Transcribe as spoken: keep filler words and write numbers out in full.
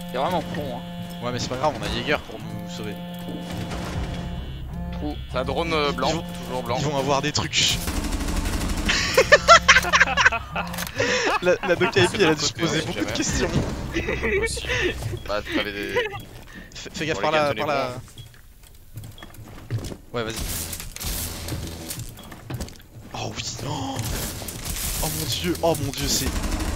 C'est vraiment con hein. Ouais mais c'est pas grave, on a Jäger pour nous sauver. Trou. C'est un drone euh, blanc, vont... toujours blanc. Ils vont avoir des trucs. La, la Doc I P elle a dû se poser beaucoup de questions. Aussi. Bah t'avais des... Fais, fais gaffe Bon, par les gars, là, tenez par là. Ouais vas-y. Oh oui. Oh, oh mon dieu, oh mon dieu c'est...